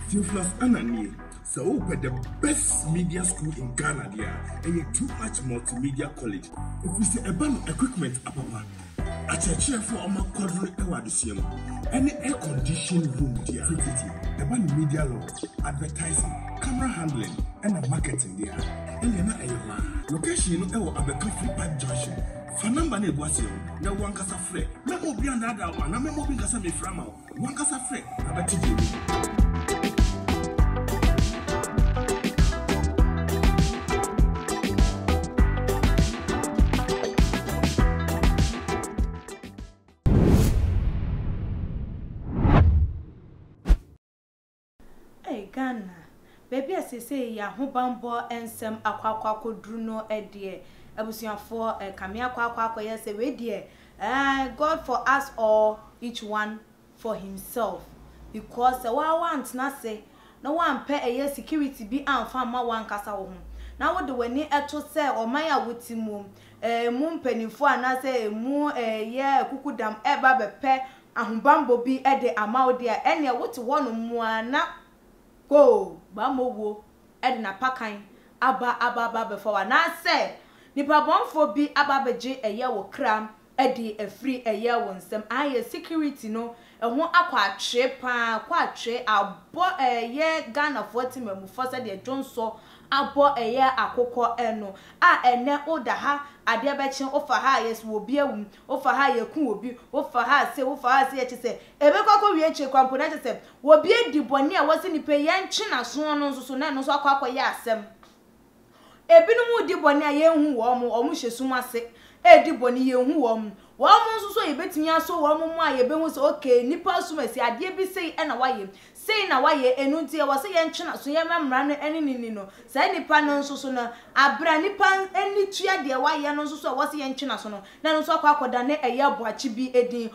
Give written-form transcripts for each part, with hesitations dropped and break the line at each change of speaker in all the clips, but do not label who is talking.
Theophilus Anani, so the best media school in Ghana there, and a too much multimedia college. If we say a band equipment apapa, a chair for a quadruple awadisium, any air conditioned room there, a band media law, advertising, camera handling, and a marketing there, and then a location at the Coffee Park Junction. Fanamba ne boasio na wankasa frɛ na obi andada wa na memo bi nkasa me frama wankasa frɛ na batiji
Ghana baby asese ya ho bambo ensem akwakwa kodru no edie abusuafo kamia kwakwa yese we die God for us all, each one for himself, because wa want na say no one pay a security be amfa ma wan kasa wo ho na wo de wani eto se oman ya wotimu mu mpanifo ana say mu ye kukudam eba bepe ahobambo bi ede amawde a ene wote wono mu ana go ba mowo ede na pakan aba before wa na say nipa bonfo bi ababeje eye wo kram edi afri eye wo nsem aye security no eho akwa atwe pa kwa atwe abo eye Ghana 40 memufo se de jonso abo eye akokọ eno a ene oda ha ade bechen ofa ha yes wo bi awum ofa ha yekun obi ofa ha se eche se ebekoko wie eche kwampo na eche se wo bi ediboni a wose nipa ye nchi na so no nso na no so akwa ye asem ebinum di boni a ye hu wo mo hyesu ase edi boni ye hu wo mo nso so ye betimi aso wo mo a ye be hu so okay nipa sumasi ade bi sei na waye sei na waye enu ntie wo se ye ntwena so ye memra no eni nini no sai nipa no nso so na abra nipa eni tua de waye no nso so wo se ye ntwena so no na nso akwakoda ne eye aboachi bi edin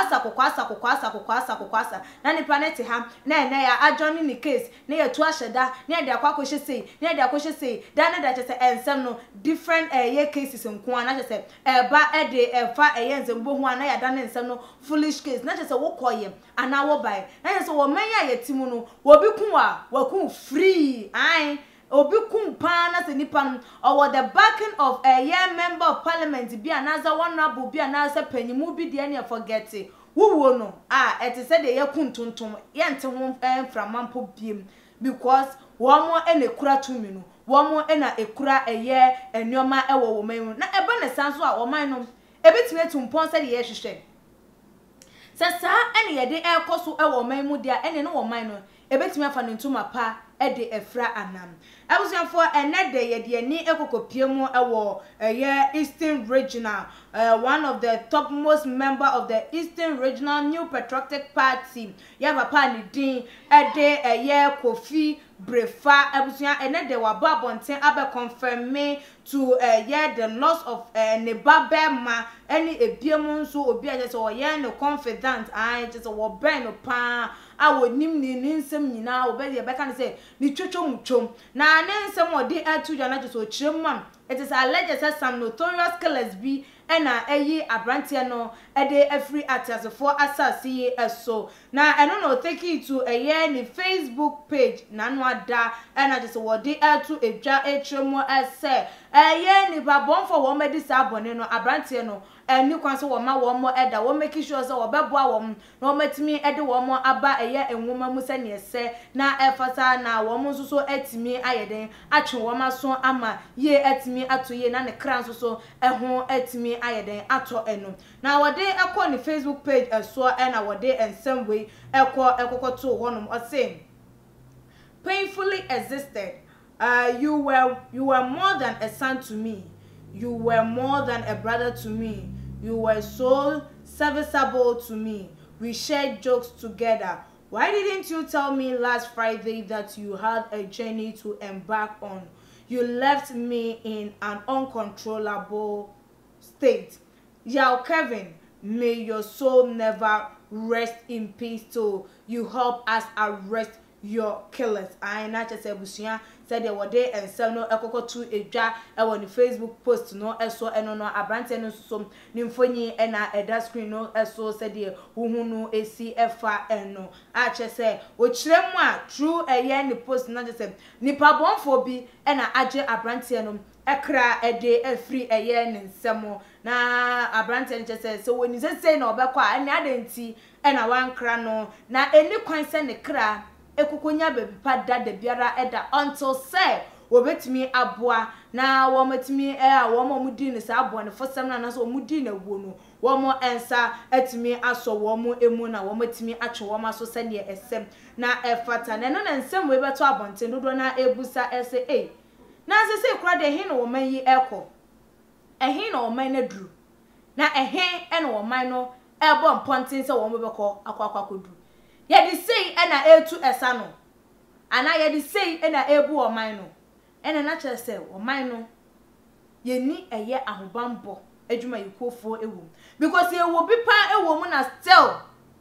kokwasa na nipa ne te ha na ya adjoni ni case na ye tu ahyeda na de akwakwohye sei na de akwahye sei da na da chese ensem no different ye cases nko na chese ba ede fa eye nzembo hu na ya da na ensem no foolish case na chese wo koye ana wo bai na chese wo manya timu no obi kun a wakun free ai obi kun pa na se nipa no or the backing of a year member of parliament bi anaza honorable bi anaza panyimu bi de na forget wuwo no ete se de yakun tontom ye nte ho framampo biem because wo mo ene kura tumi no wo mo ena ekura eye enyoma ewo wo man na ebe ne sanso a wo man no ebetime tumpon se de ye hwehwe sasa ene ye de ekoso ewo man mu dia ene no wo man no ebetime afa no ntuma pa ede efra anam abusuafo ene de ye de ni ekokopiemu ewo eye Eastern Regional one of the topmost member of the Eastern Regional New Patriotic Party ya papa ni din ede eye Kofi Brefa abusuan ene de wa babonten abe confirm me to the loss of ne babema any ebiemu nso obi aje so ye no confident just wo ben no pa awonim ni nsem nyina obedi be kan say ni twetwom na ne nsem odi atuja na so chirem it is alleged that some notorious killers be ena eyi abrantie no ede every artist for asasi eso na eno no take it to ni Facebook page na no ada ena just wodi atu edwa etremo ese ni babon for wo medi sabone no abrantie no eni kwanso wo ma wo mo eda wo make sure say wo beboa wo no matimi ede wo mo aba enwoma mu se ne ese na efasa na wo mo so etimi ayeden atwe wo ma so ama ye etimi ato ye na ne kran so eho etimi ayeden ato eno na wode ekọ ni Facebook page eso na wode ensem we ekọ to honom o say painfully existed. You were more than a son to me. You were more than a brother to me. You were so serviceable to me. We shared jokes together. Why didn't you tell me last Friday that you had a journey to embark on? You left me in an uncontrollable state. Yao Kevin, may your soul never rest in peace till you help us arrest your killers. I not just say busia said they were there and sell no ekoko to edwa e won the Facebook post no eso eno no abrante no so nimfonyi e na eda screen no eso said the uhunu esi efa eno a che say o kirem a true eye ni post na just say nipa bonfo bi e na age abrante no ekra ede afri eye ni nsemo na abrante just say so when you say na obekọ a na adenti e na wankra no na eni kwan se ne kra ekukunya baby pada de biara eda until say wobetimi aboa na wometimi womomudi ne sa aboa ne fosam na so omudi na wuo no womo ensa etimi aso womo emu na wometimi atwe womo aso se ne esem na efata na no na nsem we beto abonte dodo na ebusa ese na se kura de hin no woman yi eko ehin no woman na duru na ehin ene woman no ebo mpontin se womo beko akwakodu ye di say na etu esa no ana ye di say na ebu oman no ene na chere say oman no ye ni eye ahobambo adwuma yikofo ewu because ye wo bi pa ewo mu na still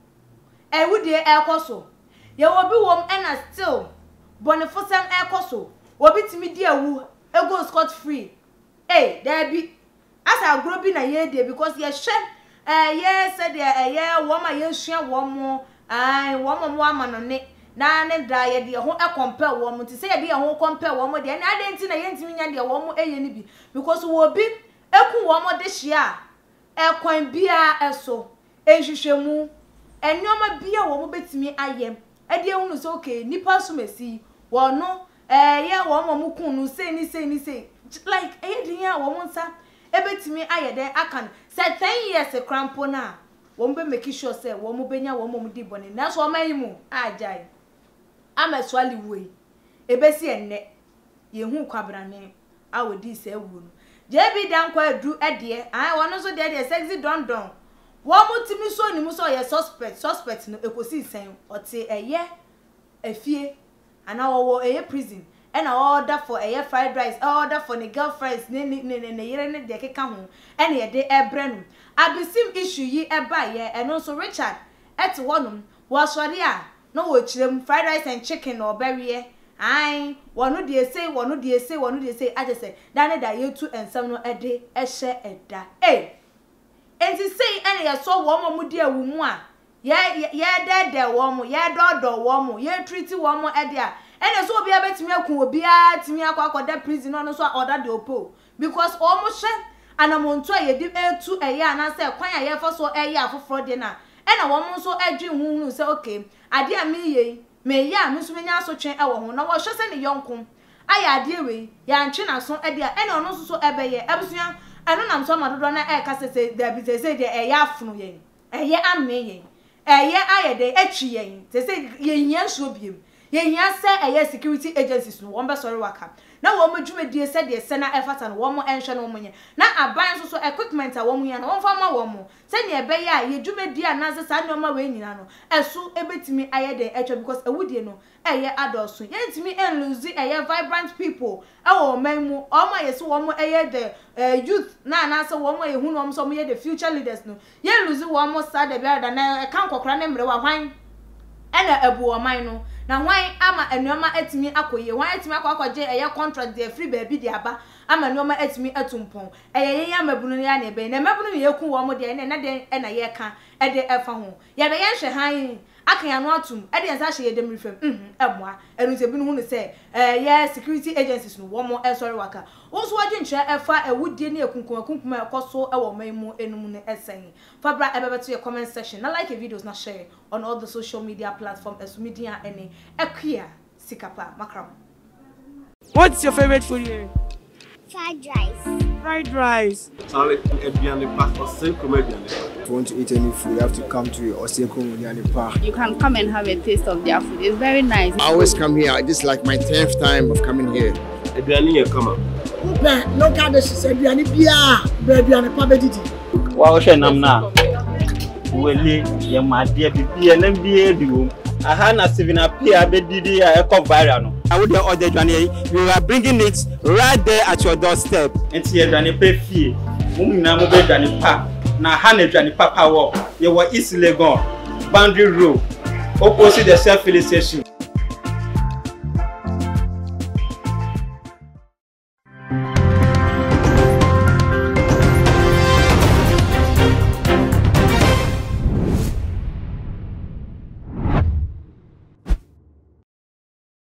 ewudie ekoso ye wo bi wom na still bonifosem ekoso obi timi di ewu ego scot free there be as agro bi na ye dey because ye hwe ye said ye wo ma ye hua wo mo womo ama no ne na ne da ye de ho compare womo ti say ye de ho compare womo de na adenti na ye ntimi nya de womo eye ni bi because wo bi eku womo de hia ekwan bia eso ehwehwemu enoma bia womo betimi ayem e de ehunu so okay nipa so mesi wono ye womo mu kun no say ni like e de ya womo nsa ebetimi aye den akan say 10 years crampo na wombe make sure say womo benya womo di bone na so mayimu ajai ameswali we ebesi enne yehu kwabrane awodi se ewu no jebi dan kwa adu ede wono so de sexy don womo timi so ni mu so ye suspect no ekosi sen ote eye afie ana wo eye prison ena order for eye fried rice order for the girlfriends ne yere ne de keka ho ena ye de ebre no abisim issue yi eba ye eno so Richard ete wonum wo sori a no wo kirem fried rice and chicken no oberie wonu de say aje say dane da yetu ensam no ede ehye eda enti say ene ye so wo mo mudi awu mu a ye de wo mo ye dodo wo mo ye treat wo mo ede a ene so obi abetimi akun obi a timi akwakoda prison no so order de opo because o mo hye anamonto a ye di etu eye ana say kwan a ye fo so eye afoforo de na ena wo mo so adwi hunu say okay ade a me ya me so menya so twen e wo ho na wo hye se ne yonkom aya ade we ya ntwe na so ade a ene ono so ebeye ebusua eno nam so madodo na e ka se da bi se de eye afunu yen eye ame yen eye aye de etwi yen se ye hia so biem ye hia se eye security agencies no wo be sorry waka na wo madwumedie se de se na efata no wo mo enhwe no mo nye na aban so equipment a wo mo ya no wo fa ma wo mo se ne ebe ya ye dwumedie anaze sa ne ma we nyina no esu ebetimi aye de etwa because ewudie no eye adoso ye ntimi enlose eye vibrant people wo man mu o ma ye so wo mo eye the youth na na se wo mo ye hu no mo so mo ye the future leaders no ye lose wo mo sa de bia da na kan kokora ne mre wa hwan ena ebu o man no na hwan ama enuoma etimi akoye hwan etimi akwaje eye contract de free baby de aba ama enuoma etimi atumpon eye ye amabunu ya na ebe na mabunu ye ku wo mo de na de na ye ka e de efa ho ye be ye hwe han aka ya no atum e de ensa hye ye dem rifem emoa enu se binu hu ne se ye security agencies no wo mo sorry waka wo so wagye nche efa ewudie ne ekunkum ekoso e wo maimu enum ne esen fabra e bebeto ye comment section na like videos na share on all the social media platforms as media any equia sikapa makram.
What's your favorite food here?
Fried rice.
Fried rice.
If you want to eat any food, you have to come to Oseku Park.
You can come and have a taste of their food. It's very nice.
I always come here. This is like my 10th time of coming here.
No cabbage, Biani Bia, Biani Pabediti.
Wow, Shanamna. Well, you're my dear BB and MBA. I had a 7 up here, BD, a viral. I would order Johnny. You are bringing it right there at your doorstep. And here, Johnny pay fee. Mumina Johnny Park. Now, Hannah Johnny Papa walk. You were easily gone. Boundary road. Opposite the self-filling station.